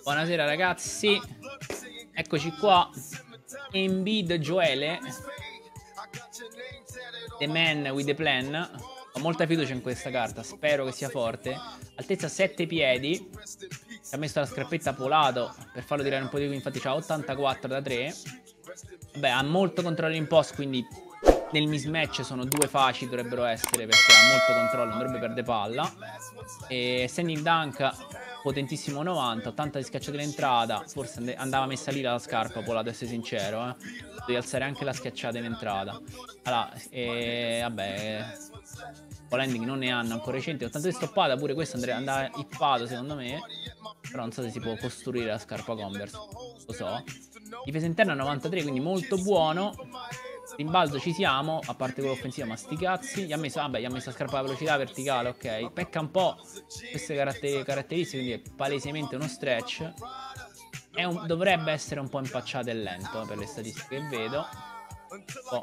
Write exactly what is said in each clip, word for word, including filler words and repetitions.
Buonasera ragazzi, eccoci qua. Embiid Joele, The Man with the Plan. Ho molta fiducia in questa carta, spero che sia forte. Altezza sette piedi. Ha messo la scarpetta Polato per farlo tirare un po' di più, infatti c'ha ottantaquattro da tre. Vabbè, ha molto controllo in post, quindi nel mismatch sono due facili, dovrebbero essere, perché ha molto controllo, non dovrebbe perdere palla. E standing dunk potentissimo novanta, ottanta di schiacciato in entrata. Forse andava messa lì la scarpa Polato, essere sincero, eh. Devi alzare anche la schiacciata in entrata. Allora, e vabbè, landing non ne hanno ancora recenti. ottanta di stoppata, pure questo andrebbe andare ippato secondo me. Però non so se si può costruire la scarpa Converse, lo so. Difesa interna novantatré, quindi molto buono. Rimbalzo ci siamo, a parte quello offensivo, ma sti cazzi. Gli ha messo, vabbè, gli ha messo la scarpa a velocità verticale, ok. Pecca un po' queste caratter caratteristiche, quindi è palesemente uno stretch. È un, dovrebbe essere un po' impacciato e lento per le statistiche che vedo. Oh.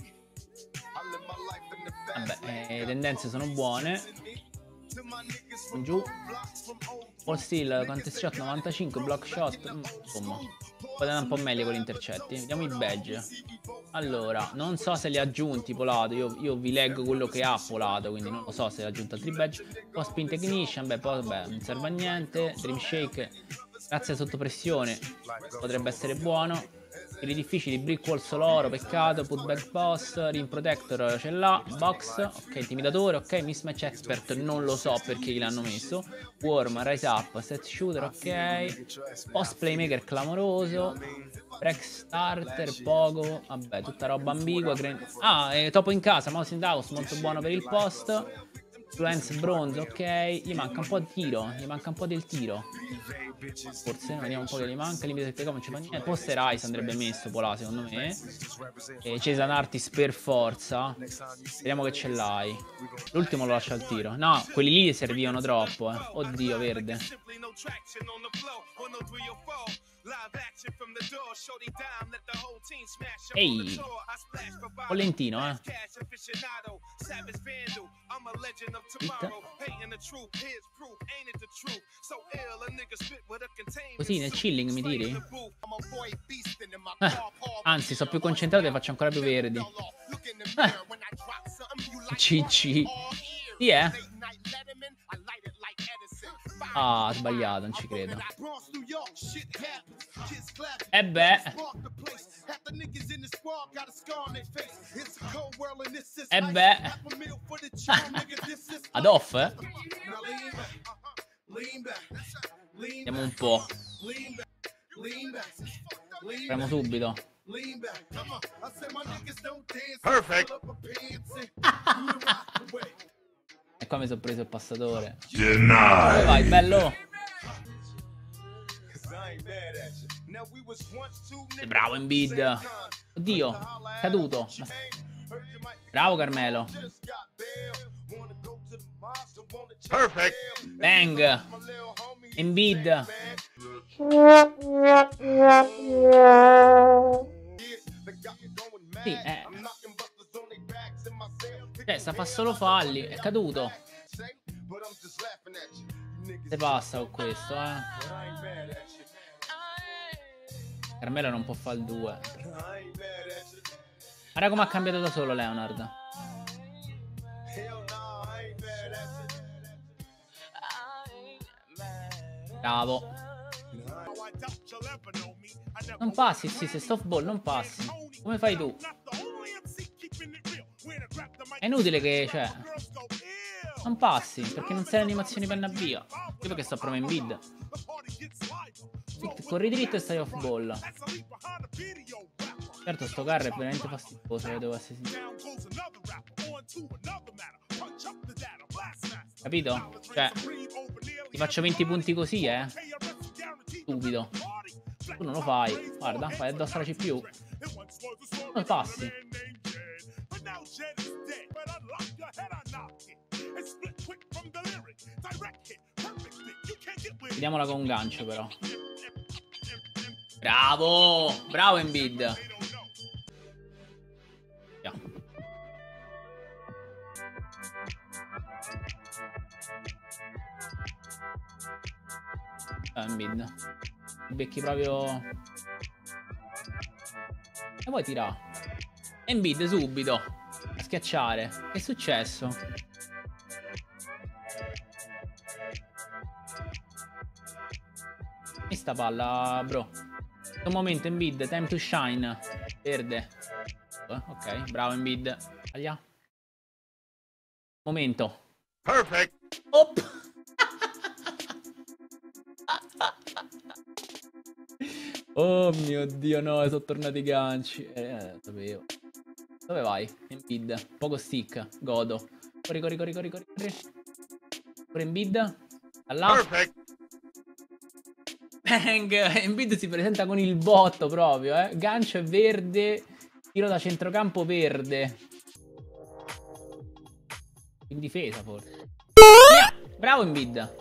Vabbè, eh, le tendenze sono buone. Giù. Ball steal, contest shot novantacinque, block shot. Insomma, può andare un po' meglio con gli intercetti. Vediamo i badge. Allora, non so se li ha aggiunti Polato. Io, io vi leggo quello che ha Polato, quindi non lo so se ha aggiunto altri badge. Post spin technician, beh, poi vabbè, non serve a niente. Dream shake, grazie a sotto pressione, potrebbe essere buono. Tiri difficili, brick wall solo oro, peccato. Putback post, rim protector ce l'ha. Box, ok, intimidatore, ok. Mismatch expert, non lo so perché l'hanno messo. Worm, rise up, set shooter, ok. Post playmaker clamoroso. Break starter, poco. Vabbè, tutta roba ambigua. Ah, e topo in casa, mouse in house, molto buono per il post. Influence bronze, ok. Gli manca un po' di tiro. Gli manca un po' del tiro. Forse, vediamo un po' che gli manca. Limite sette non ci fa niente. Poster Ice andrebbe messo Polà, secondo me. E Jason Artis per forza. Vediamo che ce l'hai. L'ultimo lo lascia al tiro. No, quelli lì servivano troppo, eh. Oddio, verde. Ehi, un po' lentino, eh. Hit. Così nel chilling mi tiri? Eh, anzi, sono più concentrato e faccio ancora più verdi. Eh. C C. Sì, eh. Ah, sbagliato, non ci credo. E beh. E beh. Ad off, eh? Vediamo un po'. Apriamo subito. Perfect. E qua mi sono preso il passatore. Dove vai, bello? Bravo Embiid. Oddio, caduto. Bravo Carmelo. Perfect. Bang. Embiid. Sì, eh. Cioè, sta fa solo falli. È caduto. Se passa con questo, eh. Carmelo non può fare il due. Guarda come ha cambiato da solo Leonard. Bravo. Non passi, sì, se softball non passi. Come fai tu? È inutile che, cioè, non passi, perché non sei animazioni penna via. Io perché sto proprio in bid. Corri dritto e stai off ball. Certo, sto carro è veramente fastidioso, devo essere sincero. Capito? Cioè, ti faccio venti punti così, eh. Stupido. Tu non lo fai. Guarda, fai addosso alla C P U. Non passi. Vediamola con un gancio però. Bravo! Bravo Embiid. Yeah. Eh, Embiid. Becchi proprio... E poi tira. Embiid subito. A schiacciare. Che è successo? E sta palla, bro. In questo momento Embiid, time to shine. Verde. Ok, bravo Embiid. Taglia. Momento. Perfect. Op. Oh mio Dio, no, sono tornati i ganci. Eh, sapevo. Dove vai? Embiid. Poco stick. Godo. Corri, corri, corri, corri, corri. Corri Embiid. Là. Perfect. Bang! Embiid si presenta con il botto proprio, eh. Gancio è verde. Tiro da centrocampo verde. In difesa forse. Yeah! Bravo Embiid.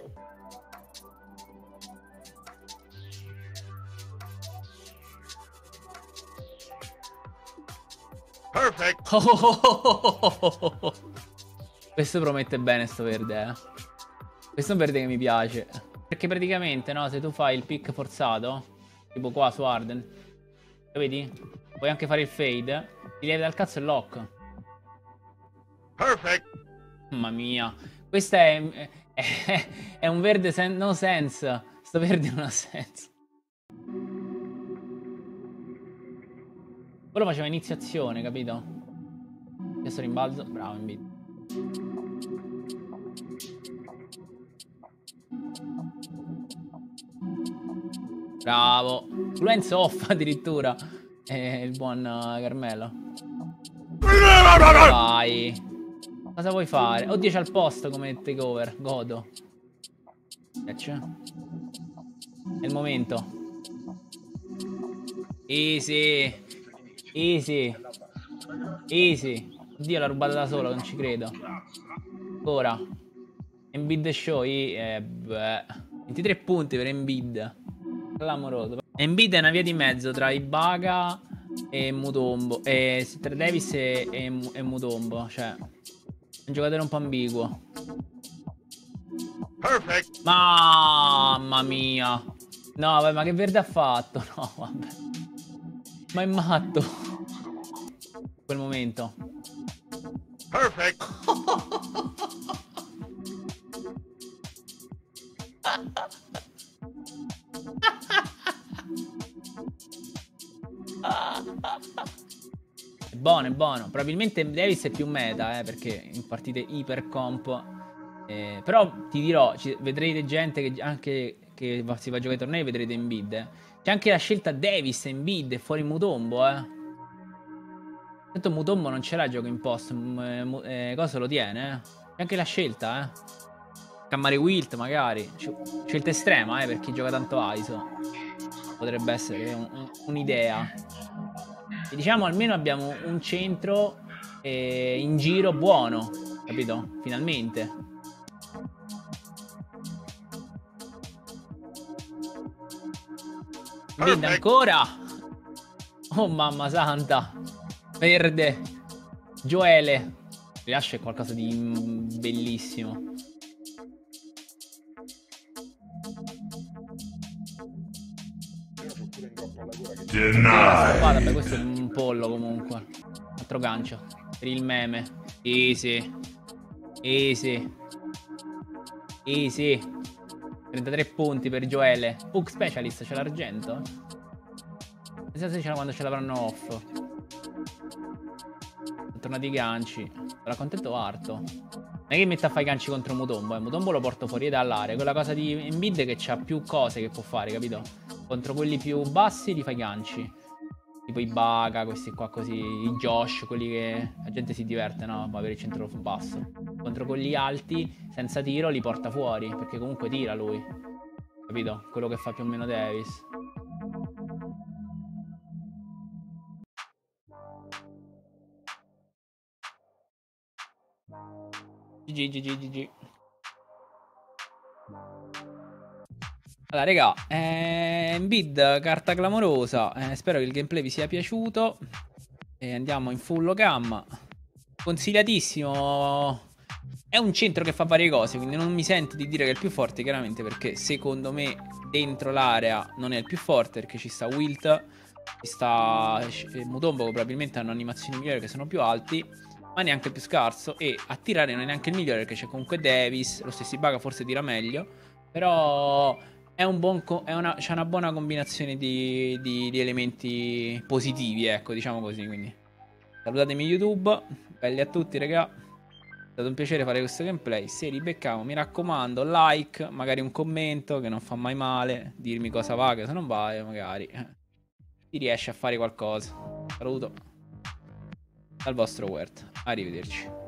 Perfect. Oh, oh, oh, oh, oh. Questo promette bene sto verde, eh. Questo è un verde che mi piace. Perché praticamente, no, se tu fai il pick forzato, tipo qua su Harden, vedi? Puoi anche fare il fade. Ti levi dal cazzo il lock. Perfect. Mamma mia. Questo è, è, è un verde sen no sense. Sto verde non ha senso. Quello faceva iniziazione, capito? Adesso rimbalzo. Bravo Embiid. Bravo. Fluence off addirittura. E il buon uh, Carmelo. Vai. Cosa vuoi fare? Oddio, c'ha il post come takeover. Godo. Catch. È il momento. Easy. Easy. Easy. Oddio, l'ha rubata da solo, non ci credo. Ora. Embiid show. Eh, beh. ventitré punti per Embiid. Clamoroso. Embiid è una via di mezzo tra Ibaka e Mutombo. E tra Davis e, e, e Mutombo. Cioè, un giocatore un po' ambiguo. Perfect. Mamma mia. No, vabbè, ma che verde ha fatto? No, vabbè. Ma è matto. Quel momento. Perfect. È buono, è buono. Probabilmente Davis è più meta, eh, perché in partite iper comp. Eh, però ti dirò, ci, vedrete gente che anche che va, si va a giocare ai tornei, vedrete Embiid. Eh. C'è anche la scelta Davis, Embiid e fuori Mutombo, eh. Tanto Mutombo non ce l'ha gioco in post. M eh, cosa lo tiene, eh? C'è anche la scelta, eh. Cammare Wilt magari. Scelta estrema, eh, per chi gioca tanto I S O. Potrebbe essere un'idea. Un e diciamo almeno abbiamo un centro eh, in giro buono. Capito? Finalmente. Embiid ancora. Oh mamma santa. Verde. Joele. Rilascia è qualcosa di bellissimo. Vabbè, questo è un pollo comunque. Altro gancio. Per il meme. Easy. Easy. Easy. trentatré punti per Joele. Hook Specialist, c'è l'argento? Pensa se c'era quando ce l'avranno off. Sono tornati i ganci. Sarà contento Arto. Non è che metta a fare i ganci contro Mutombo, eh. Mutombo lo porto fuori dall'area. Quella cosa di Embiid che c'ha più cose che può fare, capito? Contro quelli più bassi li fai ganci. Tipo i Baga, questi qua così. I Josh, quelli che la gente si diverte, no? A avere il centro basso. Contro quelli alti, senza tiro, li porta fuori. Perché comunque tira lui. Capito? Quello che fa più o meno Davis. G G, G G, G G. Allora, raga, eh, Embiid, carta clamorosa. Eh, spero che il gameplay vi sia piaciuto. E andiamo in full cam. Consigliatissimo È un centro che fa varie cose, quindi non mi sento di dire che è il più forte, chiaramente, perché secondo me dentro l'area non è il più forte, perché ci sta Wilt, ci sta eh, Mutombo, che probabilmente hanno animazioni migliori che sono più alti, ma neanche il più scarso, e a tirare non è neanche il migliore, perché c'è comunque Davis, lo stesso Ibaka forse tira meglio, però è un buon è una, c'è una buona combinazione di, di, di elementi positivi, ecco, diciamo così, quindi salutatemi YouTube, belli a tutti, raga. È stato un piacere fare questo gameplay. Se ribecchiamo, mi raccomando, like, magari un commento che non fa mai male, dirmi cosa va, che se non va, e magari si riesce a fare qualcosa. Saluto dal vostro Wert. Arrivederci.